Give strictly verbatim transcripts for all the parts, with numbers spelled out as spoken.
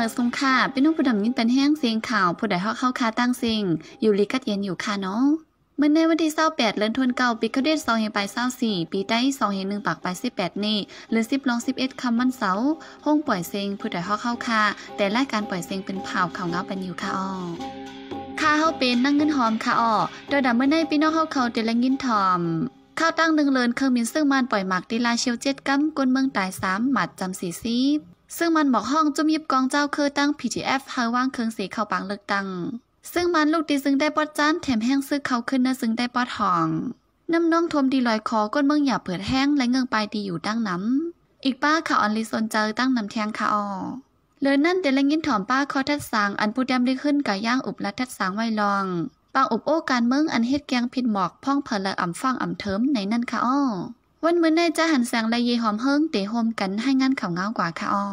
สงค่ะเป็นน้องผู้ดำยินเป็นแห้งเสียงข่าวผู้ใดฮอกเข้าคาตั้งสิ่งอยู่ลีกัดเย็นอยู่ค่ะเนาะเมื่อในวันที่ยี่สิบแปดเดือนธันวาคมปีคเดชสองพันยี่สิบสี่ปีใต้สองพันหนึ่งปากไปสิบแปดนี่หรือสิบลองสิบเอ็ดคำวันเสาร์ห้องปล่อยเสียงผู้ใดฮอกเข้าคาแต่รายการปล่อยเสียงเป็นข่าวข่าวเงาเป็นอยู่ค่ะอ้อค่าเฮาเป็นนั่งเงินหอมค่ะอ้อโดยดำเมื่อในพี่น้องเฮาเขาเตละงินทอมข้าวตั้งหนึ่งเลินเครื่องมินซึ่งมันปล่อยหมักดีลาเชียวเจ็ดกัมกวนเมืองตายสามหมัดจำสี่ซีบซึ่งมันบอกห้องจุ่มยิบกองเจ้าคือตั้ง พี จี เอฟ เฮาว่างเครื่องสีเข้าปังเลือกตั้งซึ่งมันลูกดีซึ่งได้ปอดจานแถมแห้งซึกเขาขึ้นนะซึ่งได้ปอดห้องน้ำน้องทมดีลอยคอก้นเมืองหยาเปิดแห้งและเงืองปลายดีอยู่ตั้งน้ำอีกป้าข่าวอันลิซนเจอตั้งน้ำแทงค่ะออเลยนั่นเดลยินถอมป้าคอทัดสางอันผู้ดำได้ขึ้นกะย่างอุบและทัดสางไว้ลองปางอุบโอ้การเมืองอันเฮ็ดแกงผิดหมอกพ่องเพลออ่ำฟังอ่ำเทิมในนั่นค่ะอ้อวันมื้อในจะหันแสงและเยหอมเฮิงเตะโฮมกันให้งานข่าวเงากว่าค่ะอ้อ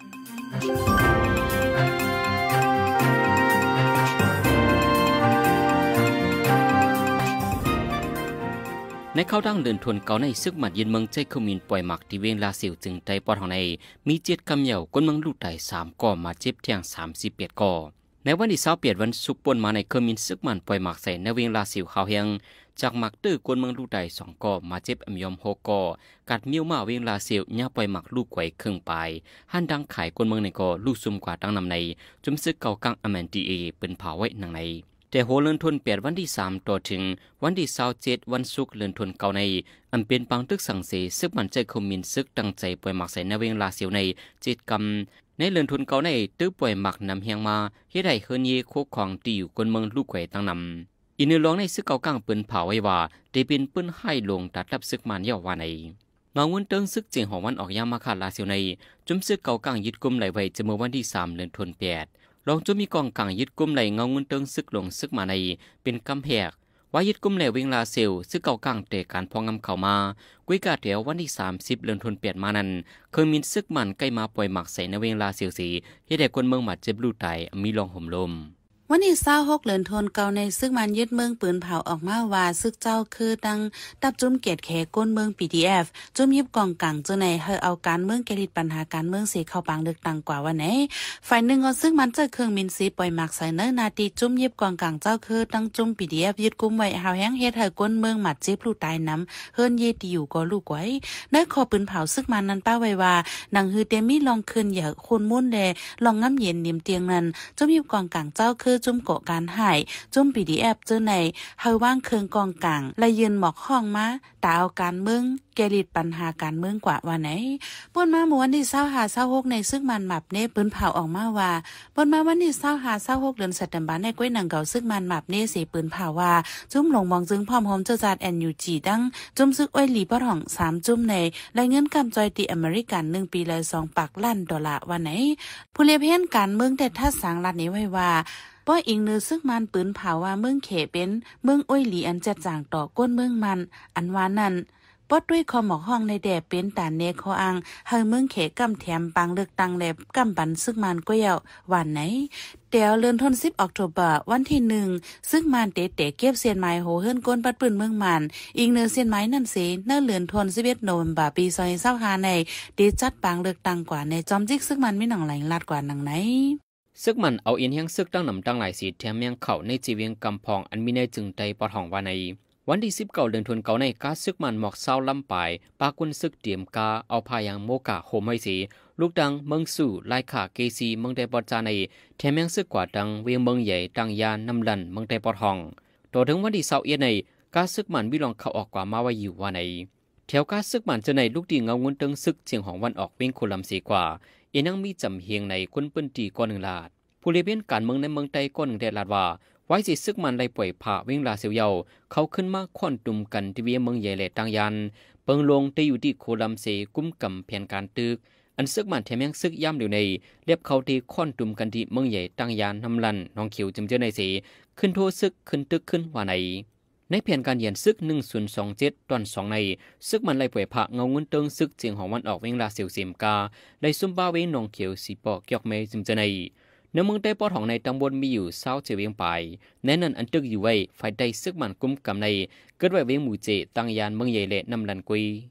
ในเข้าดั้งเดินทวนเก่าในซึกหมัดยินเมืองใจขมินปล่อยหมักที่เวียงลาสิวจึงใจปอดของในมีเจ็ดกำเหย่าก้นเมืองลูกไต่สามก่อมาเจ็บเที่ยงสามสิบเปียดก่อในวันที่เสาเปียดวันสุกปนมาในขมินซึกมันปล่อยหมักใส่ในเวียงลาสิวขาวเฮียงจากหมักตื้อก้นเมืองลูกไต่สองก่อมาเจ็บอมยอมหกก่อกัดมิ้วมาเวียงลาสิวย่าปล่อยหมักลูกไก่ครึ่งปลายหันดังขายก้นเมืองในก่อลูกซุ่มกว่าตั้งนำในจุ่มซึกเก่ากังอแมนตีเอเป็นเผาไว้หนังในแต่โหเลื่อนทนเปียดวันที่สามต่อถึงวันที่เสาเจ็ดวันศุกร์เลื่อนทนเก่าในอันเป็นปังตึกสังเสซึกมันใจคมมินซึกตั้งใจปล่อยหมักใส่ในเวียงลาเสียวในเจ็ดกำในเลื่อนทนเก่าในตื้อปล่อยหมักนำเฮียงมาเฮ็ดให้เฮิรนเยโคของตีอยู่กนเมืองลูกไก่ตั้งนำอินเนอร้องในซึกเก่ากังเปิ้นเผาไว้ว่าได้เป็นเปิ้นให้ลงตัดรับซึกมันเยาว่าในเงาเงินเติงซึกเจียงของวันออกยามมาขาดลาเสียวในจุ่มซึกเก่ากังยึดกุมไหลไว้จะเมื่อวันที่สามเลื่อนทนเปียดลองจะมีกองกลางยึดกุมไหลเงาเงินเติงซึกลงซึกมาในเป็นกำแพกว่ายึดกุมไหลเวงลาเซลซึกเก่ากลางเตะการพองงำเข้ามากุยกาเดียววันที่สามสิบเดือนธันวาคมมานั้นเคยมีซึกมันใกล้มาปล่อยหมักใส่ในเวงลาเซลสีให้ได้คนเมืองหมัดเจ็บลูไตมีลองห่มลมวันที่ยี่สิบหกเดือนธันวาคมเก่าในซึกมันยึดเมืองปืนเผาออกมาว่าซึกเจ้าคือดังตับจุ่มเกียรติแขก้นเมือง พี ที เอฟ จุ่มยิบกองกลางเจ้าในเฮาเอาการเมืองแก้ลิดปัญหาการเมืองเสเข้าปังเลือกตั้งกว่าวันไหนฝ่ายหนึ่งเอาซึกมันเจอเครื่องมินซีปล่อยหมักใส่เนื้อนาทีจุ่มยิบกองกลางเจ้าคือดังจุ่ม พี ที เอฟ ยึดกุมไว้หาวแห้งเฮ็ดให้ก้นเมืองหมัดเจ็บลูกตายน้ำเฮิรนเยติอยู่ก็ลูกไว้ในคอปืนเผาซึกมันนั้นป้าไว้ว่าหนังฮือเตมีลองคืนอย่าคนมุ่นแลลองง้ำเย็นนิ่มเตียงนั้นจุ่มยิบกองกลางเจ้าคือจุ่มเกาะการจุ่ม พี ที เอฟ เจ้าในเฮาว่างเคืองกองกลางและยืนหมอกห้องมาตาเอาการเมืองแกลิดปัญหาการเมืองกว่าวันไหนป่นมาเมื่อวันที่ยี่สิบห้า ยี่สิบหกในซึกมันหมับเนปืนเผาออกมาว่าป่นมาวันที่ยี่สิบห้า ยี่สิบหกเดือนสิงหาคมในก้วยหนังเก่าซึกมันหมับเนเสปืนเผาว่าจุ่มหลงมองจึงพร้อมโฮมเจ้าจัด เอ็น ยู จี ดังจุ่มซึกอ้อยหลีปอดห้องสามจุ่มในและเงินกำจอยตีอเมริกันหนึ่งปีเลยสองปักล้านดอลลาร์วันไหนผู้เลี้ยงเห็นการเมืองแต่ทัดสางรัฐนี้ไว้ว่าป้ออิงเนื้อซึกมันปืนเผาว่าเมืองเขเป็นเมืองอ้อยหลีอันจัดจางต่อก้นเมืองมันอันว่านั้นป้อด้วยคอหมอกห้องในแดดเป็นตาเนคออังเฮาเมืองเขกำแถมปังเลือกตั้งแลบกำบันซึกมันก็ยาววันไหนเตียวเลือนทนสิบออกโทบาวันที่หนึ่งซึ่งมันเตะเตะเก็บเสียนไม้โหเฮิรนก้นปัดปืนเมืองมันอีกเนื้อเสียนไม้นั่นเสเนื้อเลือนทนสิบเอ็ดโนเวมบาปีซอยเศร้าหาในเดจัดปังเลือกตั้งกว่าในจอมจิกซึ่งมันไม่หนังไหลลาดกว่าหนังไหนซึกมันเอาเอียนเฮียงซึกตั้งนำตั้งหลายสีแถมยังเข่าในจีเวียงกำพองอันมีในจึงใจปอดห้องว่าในวันที่สิบเก้าเดือนธันวาคมในกาซึกมันหมอกเศร้าลำปายปากุนซึกเตรียมกาเอาพายังโมกะโฮมให้สีลูกดังเมืองสู่ลายขาเกซีเมืองไดปอดจาในแถมยังซึกกว่าดังเวียงเมืองใหญ่ดังยานน้ำลันเมืองไดปอดห้องต่อถึงวันที่เสาร์เอียนในกาซึกมันวิลองเข้าออกกว่ามาไว้อยู่ว่าในแถวกาซึกมันจะในลูกดีเงาเงินตึงซึกเชียงของวันออกเวียงโคลัมสีกว่าเอ็นังมีจำเฮียงในคนปืนตีก้อนหนึ่งลาดผู้เลี้ยงการเมืองในเมืองไต้ก้อนหนึ่งแดดลาดว่าไว้สิซึกมันไล่ปล่อยผ่าวิ่งลาเสียวเยาเขาขึ้นมาค่อนตุ่มกันที่เวียเมืองใหญ่และต่างยันเปิงลงได้อยู่ที่โคลัมเซกุ้มกำแผนการตึกอันซึกมันแถมยังซึกย่ำอยู่ในเรียบเขาที่ค่อนตุ่มกันที่เมืองใหญ่ต่างยันน้ำลันน้องเขียวจำเจอในเสขึ้นโทซึกขึ้นตึกขึ้นว่าในในแผนการเยียนซึกหนึ่งศูนย์สองเจ็ดตอนสองในซึกมันไล่ปล่อยผ่าเงาเงินเติงซึกเจียงของวันออกวิ่งลาเสียวเสียมกาได้ซุ่มบ้าเวน้องเขียวสีปอกยอกเมย์จำเจอในในเมืองใต้ปอดของในตำบลมีอยู่เศร้าเจเวียงไปแน่นอนอันตึกอยู่ไว้ฝ่ายใดซึกมันกุ้มกำในเกิดไว้เวียงหมู่เจตั้งยานเมืองใหญ่เละนำลันกุยต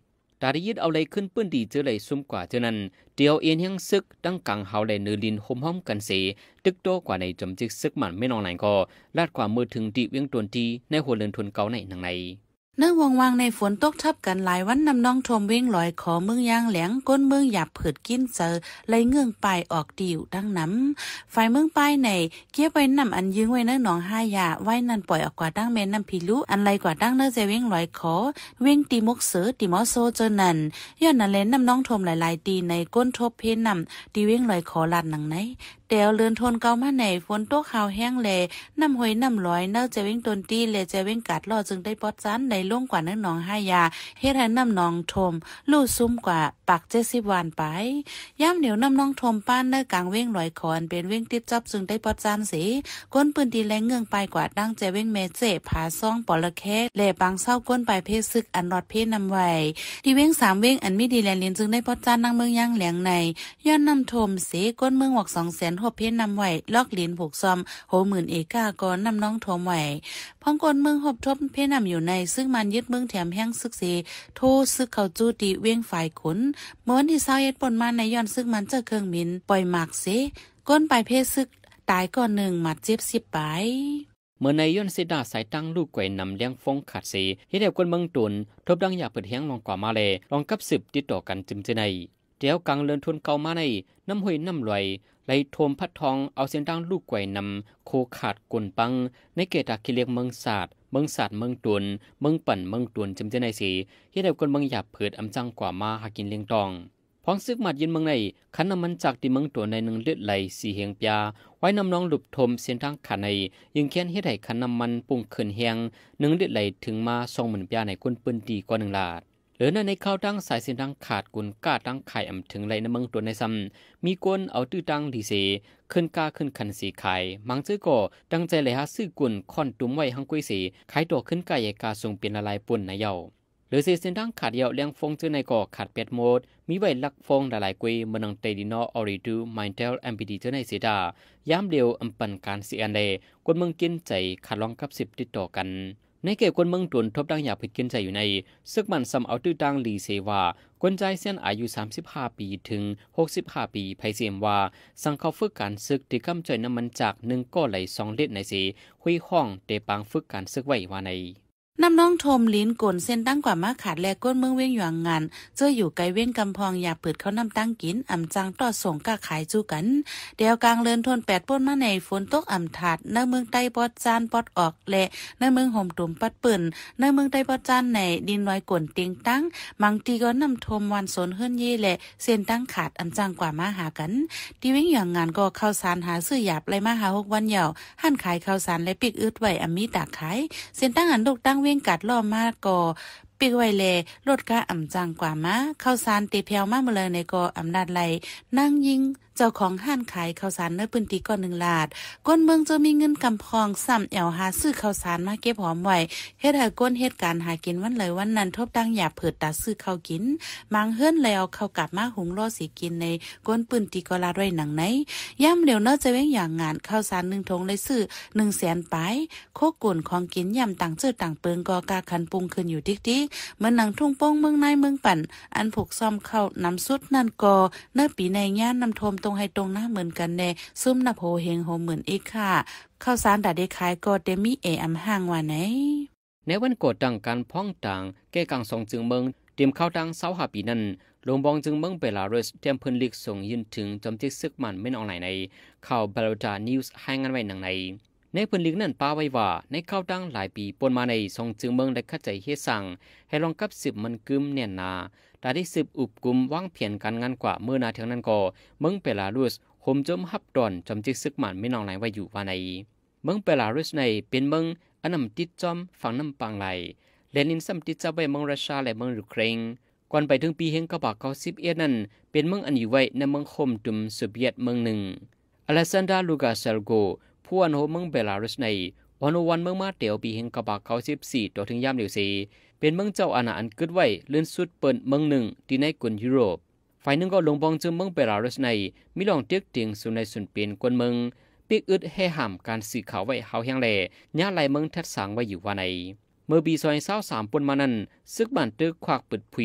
ตาได้ยึดเอาเลยขึ้นปื้นดีเจอเลยซุ่มกว่าเจอนั้นเดียวเอียนยังซึกตั้งกังเฮาเลยเนือลินห่มห้อมกันเสตึกโตกว่าในจมจิกซึกมันไม่นองไหนก็ลาดกว่ามือถึงดีเวียงตวนทีในหัวเรือนทุนเก่าในหนังในเนื่องวงวางในฝนตกทับกันหลายวันนำน้องทมเว้งลอยขอเมืองยางแหลงก้นเมืองหยับผืดกินเจอเลยเงื่องปลายออกดิวดังน้ำฝ่ายเมืองปลายในเกี้ยไว้นำอันยืงไว้เนื้อหนองห้ายาไว้นั่นปล่อยออกกว่าดังแม่น้ำพิลุอันไรกว่าดังเนื้อเจเว้งลอยขอเว้งตีมกเสือตีมอโซเจอนันย้อนนั่นเล่นนำน้องทมหลายๆตีในก้นทบเพนนำตีเว้งลอยขอลานหนังไหนเตียวเลือนทนเก่ามาในฝนตกขาวแห้งแลน้ำหอยน้ำลอยเนื้อเจเว้งตนตีเลเจเว้งกัดล่อจึงได้ปอดจันในล่วงกว่าเนื้อหนองห้ายาเฮ็ดให้น้ำนองทมลู่ซุ้มกว่าปักเจ็ดสิบวันไปย่ำเหนียวน้ำนองทมป้านเนื้อกลางเว้งลอยคอนเป็นเว้งติดจับจึงได้ปอดจานสีก้นปืนตีแรงเงื่องไปกว่าดังเจเว้งเมเจผาซ่องปอละแค่แหล่ปังเศร้าก้นไปเพศซึกอันรอดเพศนำไว้ที่เว้งสามเว้งอันมิดีแลลินจึงได้ปอดจานนางเมืองย่างแหลงในย้อนน้ำทมสีก้นเมืองหวักสองแสนหกเพศนำไว้ลอกลินผูกซอมโหหมื่นเอกากรน้ำน้องทมไว้พ้องก้นเมืองหบทบเพศนำอยู่ในซึ่งมันยึดเมืองแถมแห้งซึกเสโทซึกเขาจูตีเวียงฝ่ายขุนเมื่อวันที่เศร้าเอ็ดปนมาในย้อนซึกมันเจอเครื่องบินปล่อยหมากเสก้นไปเพศซึกตายก่อนหนึ่งหมัดเจ็บสิบไปเมื่อในย้อนเสดาสายตั้งลูกไก่นำเลี้ยงฟงขาดเสเฮ็ดให้คนเมืองตุนทบดังอยากเปิดแห้งลองกว่ามาเลยลองกับสืบติดต่อกันจึงจะในเดี๋ยวกลางเลือนทุนเก่ามาในน้ำห้วยน้ำลอยไหลโทมพัดทองเอาเส้นตั้งลูกไก่นำโคขาดกลปังในเกตาคิเลียงเมืองศาสตร์เมืองศาสตร์เมืองตุนเมืองปั่นเมืองตุนจำเจในสีเฮ็ดให้คนเมืองหยาบเผิดอำจังกว่ามาหากินเลี้ยงตองพ้องซึกมัดยินเมืองในขันน้ำมันจากที่เมืองตัวในหนึ่งเลือดไหลสีเหียงปยาไว้นำน้องหลุบทมเส้นทางขันในยังแค้นเฮ็ดให้ขันน้ำมันปุ่งขึ้นแหงหนึ่งเลือดไหลถึงมาสองหมื่นปยาในคนปืนดีกว่าหนึ่งลาดหรือในข้าวตั้งสายเส้นทางขาดกุนก้าตั้งไข่อำถึงไหลในเมืองตัวในซ้ำมีกวนเอาตื้อตั้งดีเสขึ้นก้าขึ้นขันสีไข่มังซื้อก่อตั้งใจเลยหาซื้อกุนค่อนตุ้มไว้หังกุ้ยสีขายตัวขึ้นก้าใหญ่กาทรงเป็นละลายปุ่นในเยาหรือเส้นทางขาดเยาเลี้ยงฟงเจอในก่อขาดเป็ดโมดมีไว้ลักฟงละลายกุ้ยเมืองเตดินออริดูไมเทลแอมพีดีเจอในเสดายามเดียวอำปันการเสียนเลยคนเมืองกินใจขาดลองกับสิบติดต่อกันในเกี่ยวคนเมืองตุนทบดังอยากผิดกินใจอยู่ในซึกมันซ้ำเอาตื้อดังลีเซว่าคนใจเส้นอายุสามสิบห้าปีถึงหกสิบห้าปีไพเสียมว่าสั่งเขาฝึกการซึกที่กำจ่อยน้ำมันจากหนึ่งก้อไหลสองเล็ดในสีหุยห้องเตปังฝึกการซึกไว้ว่าในน้ำน้องทมลิ้นกลเส้นตั้งกว่ามาขาดแลก้นเมืองเว้งหยางงานเจออยู่ไกลเว้งกำพองอยากเปิดเขาน้ำตั้งกินอ่ำจังต่อส่งก้าขายจู้กันเดียวกลางเลือนทนแปดป้นมาในฝนตกอ่ำถาดในเมืองใต้ปอดจานปอดออกและในเมืองห่มตุ่มปัดปืนในเมืองใต้ปอดจานในดินลอยกลเตียงตั้งมังตีก็น้ำทมวันสนเฮิรนเย่และเส้นตั้งขาดอ่ำจังกว่ามาหากันที่เว้งหยางงานก็ข้าวสารหาซื้อหยาบไรมาหาหกวันเหยาหั่นขายข้าวสารและปิกอึดไว้อ่ำมีตากขายเส้นตั้งอันดกตั้งเว้งกัดล่อมาก่อปีกไว้แลลดก้าอ่ำจังกว่ามาข้าวสารตีแผ่วมาเมื่อเลยในก่ออำนาจไหลนั่งยิงเจ้าของห้านขายข้าวสารในพื้นที่ก่อนหนึ่งลาดก้นเมืองจะมีเงินกำพองซ้ำแอวหาซื้อข้าวสารมาเก็บหอมไว้เฮ็ดให้ก้นเหตุการณ์หากินวันเลยวันนั้นทบดังหยาเผิดตาซื้อข้าวกินมังเฮิรนแล้วเข้ากลับมาหุงรอสิกินในก้นปืนตีก็ลาดไว้หนังไหนย่ำเดี๋ยวเนอะจะเว้งอย่างงานข้าวสารหนึ่งทงเลยซื้อหนึ่งแสนปลายโคกุ่นของกินย่ำต่างเจอต่างเปิงกอกาคันปรุงขึ้นอยู่ดิกดิกเหมือนหนังทุ่งโป้งเมืองในเมืองปั่นอันผูกซ่อมเข้าน้ำสุดนั่นกอเนื้อปีในย่านน้ำทมตรงให้ตรงหน้าเหมือนกันแน่ซุ่มนับโหเฮงโหเหมือนอีกค่ะข้าวสารดาได้ขายก็เดมีเออำห่างว่าไหนในวันกดดังการพ้องต่างแก้กังสองจึงเมืองเตรียมเข้าดังเสาหาปีนั้นลงบองจึงเมืองเบลารุสเตรียมพื้นลิกส่งยืนถึงจมจิกซึกมันไม่นองไหนในข่าวเบลดานิวส์ให้งานไว้หนังในในพื้นลิกนั้นป้าไว้ว่าในเข้าดังหลายปีปนมาในทรงจึงเมืองได้เข้าใจเฮ็ดสั่งให้ลองกับสืบมันกึมแน่นนาแต่ได้สืบอุบกุมวางเพียนการงานกว่าเมื่อนาเทียงนั้นก็เมืองเบลารุสโฮมจมฮับดอนจำจิกซึกมันไม่นองไหลไว้อยู่ว่าในเมืองเบลารุสในเป็นเมืองอันนำติดจอมฝั่งน้ำปังไหลเลนินซัมติดจับไว้เมืองรัสเซียและเมืองยูเครนก่อนไปถึงปีเฮงกบากเก้าสิบเอ็ดนั้นเป็นเมืองอันอยู่ไว้ในเมืองโฮมตุมโซเวียตเมืองหนึ่งอเลซันดราลูกาเซลโกผู้อันโฮเมืองเบลารุสในวันวันเมืองมาเตียวปีเฮงกบากเก้าสิบสี่ต่อถึงยามเดียวสีเป็นเมืองเจ้าอาณาอันเกิดไว้เลื่อนสุดเปิดเมืองหนึ่งที่ในกลุ่มยุโรปฝ่ายหนึ่งก็ลงบองจึงเมืองเบลารุสในมีลองเตียกเตียงส่วนในส่วนเป็นกวนเมืองปีกอึดให้ห้ามการสื่อข่าวไว้เฮาแห้งแหล่ย่าไหลเมืองทัดสางไว้อยู่ว่าในเมื่อปีซอยเศร้าสามปนมานั้นซึกบ้านตึกควักเปิดผุย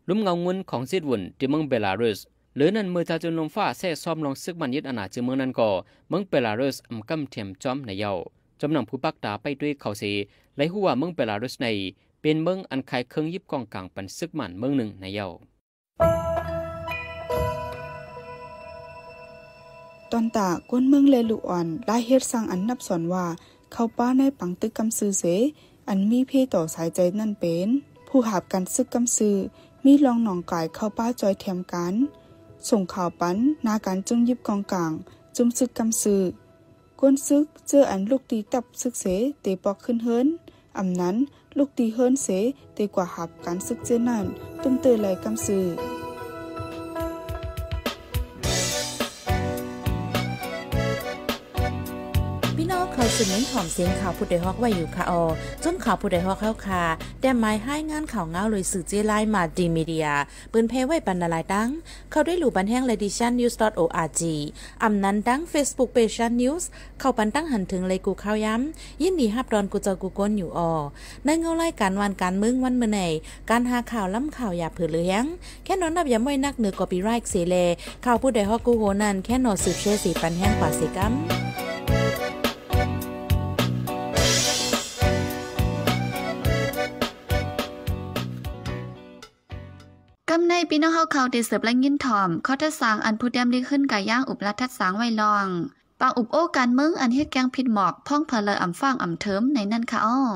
ลุ่มเงาเงินของเซดวุ่นที่เมืองเบลารุสหรือนั่นเมื่อตาจุนลมฟ้าแซ่ซ้อมลองซึกมันยึดอาณาจักรเมืองนั้นก็เมืองเบลารุสอำกำเทียมจอมในเยาจำนำผู้ปักตาไปด้วยเขาเสไล่หัวเมืองเบลารุสในเป็นเมืองอันคายเครื่องยิบกองกลางปันซึกมันเมืองหนึ่งในเยาตอนตาก้นเมืองเลลุอ่อนลายเฮ็ดสร้างอันนับสอนว่าเข้าป้าในปังตึกกำซือเสอันมีเพต่อสายใจนั่นเป็นผู้หาบกันซึกกำซือมีลองหนองกายเข้าป้าจอยแถมกันส่งข่าวปันนาการจุ่มยิบกองกลางจุ่มซึกกำซือก้นซึกเจออันลูกตีตับซึกเสเตปอกขึ้นเฮิรนอำนั้นลูกตีเฮิรนเสเตกว่าหับการซึกเจนั่นตุ้มเตยไหลกำซือพี่น้องเคยสืบเน้นถ่อมเสียงข่าวผู้ใดฮอกไว้อยู่ค่ะออจนข่าวผู้ใดฮอกเข้าค่ะแต่หมายให้งานข่าวเงาเลยสื่อเจไลน์มาดีมีเดียปืนเพไว้ปันนาลายดังเข้าด้วยหลู่บันแห้ง เลดิชันนิวส์ ดอท โอ อาร์ จี อำนั้นดัง Facebook Page ชัน News เข้าปันตั้งหันถึงเลยกูข่าวย้ำยินดีฮับดอนกูเจอกูก้นอยู่ออในเงาไล่การวันการมึงวันเมื่อไหนการหาข่าวล้ำข่าวอย่าเผื่อเลี้ยงแค่นอนนับอย่าไม่นักเหนือกอปีไรค์เสเลข่าวผู้ใดฮอกกูโหนั่นแค่นอสืบเชื่อสีปันแห้งกว่าสิกัมกำในพี่น้องเฮาเขาได้เสิร์ฟและยินถ่อมเขาทัดสางอันผู้แดมได้ขึ้นกาย่างอุบลัดทัดสางไว้ลองปางอุบโอการเมืองอันเฮ็ดแกงผิดหมอกพ่องเพลออำฟ้างอำเทิมในนั่นค่ะอ้อ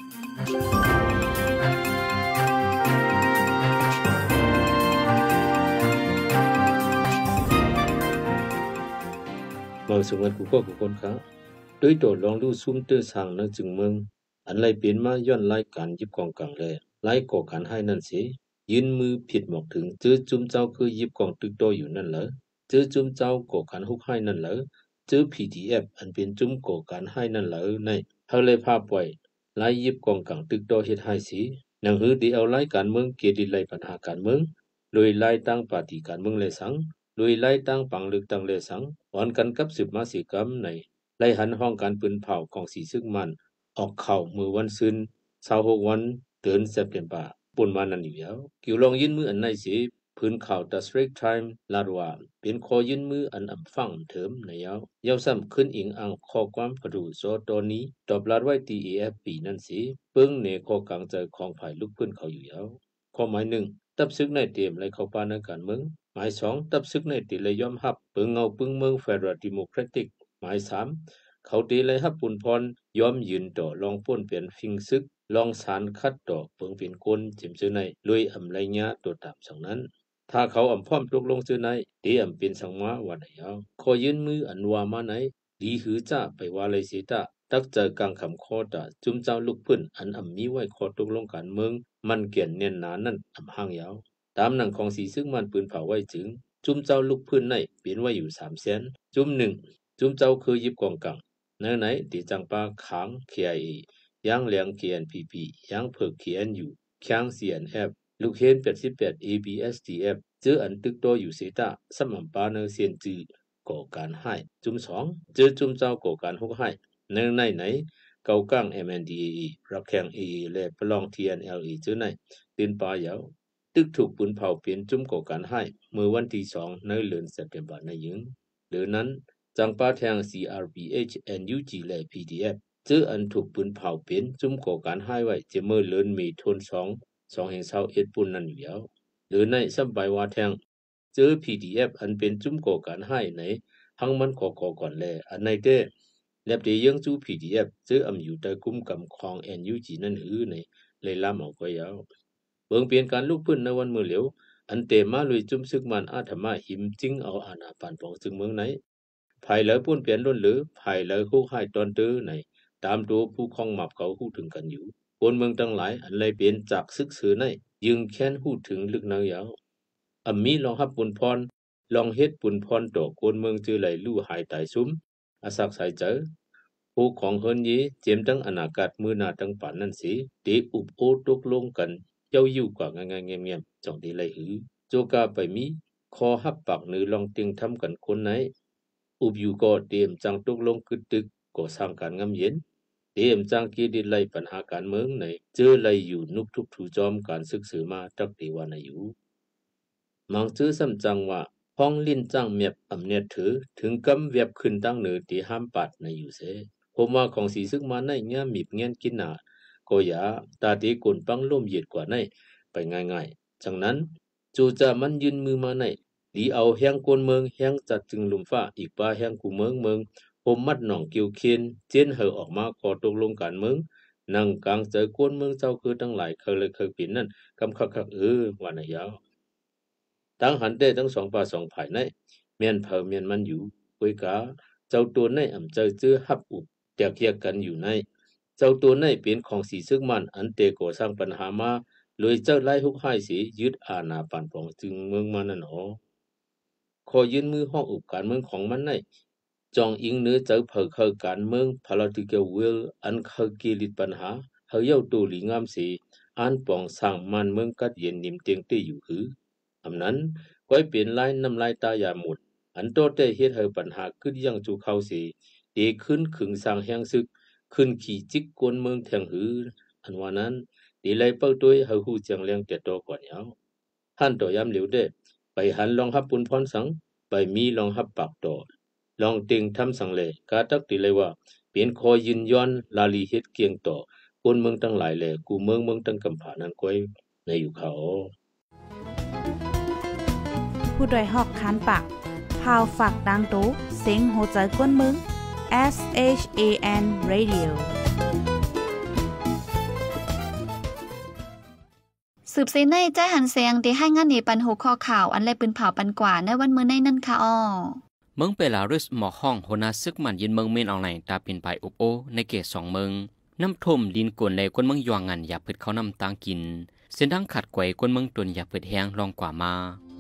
มาสงวนผู้ก็ผู้คนครับโดยตัวลองดูซุ่มเตอร์สั่งนักจึงเมืองอันไรเปลี่ยนมาย้อนไล่การยิบกองกลางเลยไล่ก่อการให้นั่นสิยืนมือผิดหมอกถึงเจอจุ่มเจ้าคือยิบกองตึกโตอยู่นั่นเหรอเจอจุ่มเจ้าก่อการฮุกให้นั่นเหรอเจอ พี ที เอฟ อันเป็นจุ่มก่อการให้นั่นเหรอในเฮาเลยพาปล่อยไล่ยิบกองกลางตึกโตเฮ็ดให้สิหนังหือที่เอาไล่การเมืองเกียรติไล่ปัญหาการเมืองโดยไล่ตั้งปาร์ตี้การเมืองเลยสังโดยไล่ตั้งปังเลือกตั้งเลยสังอ่อนกันกับสืบมาสิกรรมในไล่หันห้องการปืนเผาของสีซึกมันออกเข่ามือวันซืนยี่สิบหกวันเดือนเซปเทมเบอร์ปนมานั่นอยู่แล้วกิวลองยินมืออันในสิพื้นข่าว The Straits Times ลาดว่าเป็นคอยินมืออันอำฟังเถิมในยาวยาวซ้ำขึ้นอิงอังข้อความกระดูโซตอนนี้ตอบลาดไว้ที่ เอ เอฟ พี นั่นสิเปิ้งในข้อกลางใจของฝ่ายลูกพื้นเขาอยู่แล้วข้อหมายหนึ่งตับซึกในเตรียมและเข้าป่าในการเมืองหมายสองตับซึกในติเลยยอมรับเปิ้งเงาปึ้งเมือง Federal Democratic หมายสามเขาตีเลยฮับปุนพรยอมยืนต่อลองป้นเปลี่ยนฟิงซึกลองสารคัดต่อเปิงเป็นคนจิมซื้อในลุยอำไรญะตัวตามสังนั้นถ้าเขาอำพร้อมตกลงซื้อในตีอำเป็นสังมาวันไหนเอาขอยืนมืออันว่ามาไหนดีหือจ้าไปว่าเลยสิตาตักเจอกลางคำข้อตาจุมเจ้าลูกพื้นอันอำมีไว้ขอตกลงการเมืองมันเกี่ยนเนียนหนานั่นอำห่างยาวตามหนังของสีซึ่งมันปืนเผาไว้จึงจุมเจ้าลูกพื้นในเปลี่ยนไว้อยู่สามแสนจุมหนึ่งจุมเจ้าคือยิบกองกลางในไหนตีจังปาขาง เค ไอ เอ ยางเหลียง เค เอ็น พี พี ยางเพิก เค เอ็น ยู ค้าง ซี เอ็น เอฟ ลูกเห็นแปดสิบแปด เอ บี เอส ที เอฟ เจออันตึกโตอยู่เสตาสมำปาเนเซียนจือก่อการให้จุมสองเจอจุมเจ้าก่อการฮุกให้ในไหนไหนเกาก้าง เอ็ม เอ็น ดี เอ อี รักแข่ง เอ เอ และปลอง ที เอ็น แอล อี เจอไหนตื่นปายาวตึกถูกปืนเผาเปลี่ยนจุมก่อการให้เมื่อวันที่สองในเดือนเซปเทมเบอร์ในยึงหรือนั้นจังปาแทง ซี อาร์ พี เอช เอ็น ยู จี และ พี ที เอฟ เจออันถูกปืนเผาเป็นจุ่มก่อการให้ไว้จะเมื่อเลือนมีทนสองสองแห่งเศร้าเอ็ดปุ่นนั่นอยู่แล้วหรือในสัมใบว่าแทงเจอ พี ที เอฟ อันเป็นจุ่มก่อการให้ในหังมันก่อก่อก่อนแลอันในเด้แลบดียังจู พี ที เอฟ เจออำอยู่ใต้กุมกำของ เอ็น ยู จี นั่นหือในเลยล้ำเอาก็ยาวเบิ่งเปลี่ยนการลุกพื้นในวันมื้อเหลียวอันเตมาลุยจุ่มซึกมันอาธรรมะหิมจริงเอาอาณาปานปองซึ่งเมืองไหนภายแล้วปุ่นเปลี่ยนล้นหรือภายแล้วฮู้ให้ตอนตื้อในตามตัวผู้ครองหมับเขาฮู้ถึงกันอยู่คนเมืองทั้งหลายอันเลยเปลี่ยนจากซึกซือในยึงแค้นฮู้ถึงลึกนายาวอำมีลองรับปุนพรลองเฮ็ดปุนพรต่อคนเมืองจือไหลลู่หายตายซุ้มอาศักสายเจอผู้ของเฮินยีเจียมทั้งอนาคตมือหน้าทั้งป่านนั่นสิตีอุบโอตกลงกันเจ้าอยู่กว่าง่ายๆเงียบๆจ่องดีไหลหือโจกาไปมีคอหับปากนือลองติงทำกันคนไหนอุบอยู่ก็เตรียมจังตกลงกึดตึกก่อสร้างการงำเย็นเตรียมจังกีดิไลปัญหาการเมืองในเจอไลอยู่นุกทุกถูจอมการศึกษามาจักตีวานาอยู่มังจื้อซ้ำจังว่าห้องลิ้นจังเมียบอำเนียดถือถึงกำเวียบขึ้นตั้งเหนือตีห้ามปัดในอยู่เสผมว่าของสีซึกมาในเงี้ยมีบเงี้ยนกินหนาก็อย่าตาตีกลปังล่มเหยียดกว่าในไปง่ายๆจังนั้นจูจะมันยืนมือมาในดีเอาแห้งกวนเมืองแห้งจัดจึงลุมฟ้าอีกป้าแห้งกูเมืองเมืองผมมัดหนองเกี่ยวเคียนเจนเหอออกมาขอตกลงการเมืองนั่งกลางเจอกวนเมืองเจ้าคือทั้งหลายเคยเลยเคยปิ่นนั่นกำคักคักเออว่านายาวตั้งหันได้ทั้งสองป่าสองภายในเมียนเผาเมียนมันอยู่คุยกาเจ้าตัวในอ่ำเจอเจอฮับอุบแตกแยกกันอยู่ในเจ้าตัวในเป็นของสีซึกมันอันเตก่อสร้างปัญหามาเลยเจ้าไล่ฮุกให้สียึดอาณาปันปองจึงเมืองมันนั่นหนอขอยืนมือห้องอุบการเมืองของมันในจองอิงเนื้อเจ้าเผอเข้าการเมือง political will อันเข้ากีริดปัญหาเฮาเย้าตัวหลีงามสีอันปองสร้างมันเมืองกัดเย็นนิ่มเตียงตี้อยู่หืออำนั้นก้อยเปลี่ยนลายน้ำลายตายาหมดอันโตได้เฮ็ดให้ปัญหาขึ้นยังจูเข้าสีเดขึ้นขึงสร้างแห่งซึกขึ้นขี่จิกกวนเมืองแทงหืออันว่านั้นดีไลเป้าตัวเฮาฮู้จังเลี้ยงแต่โตกว่าเหนียวท่านต่อยามเหลียวเด้ไปหันลองฮับปุนพรสังไปมีลองฮับปากต่อลองติงทำสังเลยกาตักติเลยว่าเปลี่ยนคอยินย้อนลาลีเฮ็ดเกียงต่อคนเมืองทั้งหลายแลกูเมืองเมืองตั้งกำผานั้นก้อยในอยู่เขาผู้ดยหอกคานปากพาวฝากดังตู้เสียงโหใจกวนมึง S H A N Radio สืบเสในใจหันเสียงที่ให้งานในปันหัวข้อข่าวอันไรปืนเผาปันกว่าในวันมื้อในนั่นค่ะอ้อเมืองเปลารุสหมอห้องโหนาซึกมันยินเมืองเมนออนไลน์ตาปินไปอุบโอในเขตสองเมืองน้ำท่มดินกวนในคนเมืองยวงงันอย่าพืชเขานำตางกินเส้นทางขัดไกวคนเมืองตนอย่าพืชแห้งลองกว่ามา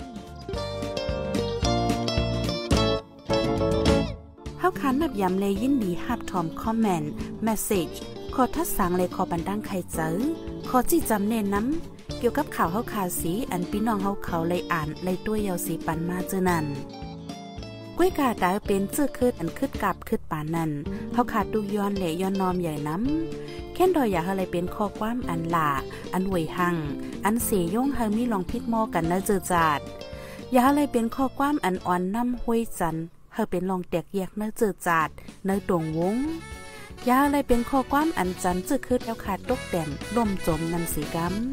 เฮาคันนับยำเลยยินดีฮับทอมคอมเมนต์เมสเสจขอทัดสังเลยขอบันดังใครเจอขอจี้จำเน้นน้ำเกี่ยวกับข่าวเฮาคาสีอันพี่น้องเฮาเขาเลยอ่านเลยตัวยาวสีปันมาเจอนั่นก้วยกาดาเป็นเจื้อคืดอันคืดกับคืดปานนั่นเฮาขาดดูย้อนเหลย้อนนอมใหญ่น้ำแค่นดอยอยากอะไรเป็นข้อความอันหล่าอันหวยหังอันเสียย่งเฮามีลองพิดหม้อกันนะเจอจาดอยากอะไรเป็นข้อความอันอ่อนน้ำห้วยจันเฮาเป็นลองแตกแยกเนื้อเจอจาดเนื้อตรงวงยาอะไรเป็นข้อความอันจันจื้อคืดแล้วขาดตกแต่นล่มจมนันสีกำ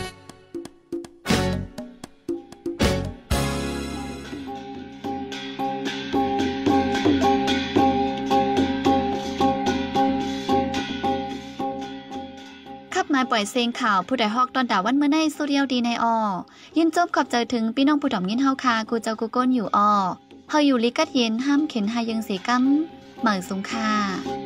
มาปล่อยเสียงข่าวผู้ใดฮอกตอนดาวันเมื่อในสุเรียวดีในออยินจบขอบใจถึงพี่น้องผู้ถ่อมยินเฮาคากูเจ้ากูก้นอยู่ออเฮาอยู่ลิกัดเย็นห้ามเข็นหายังเสกัมเหมือนสงค่า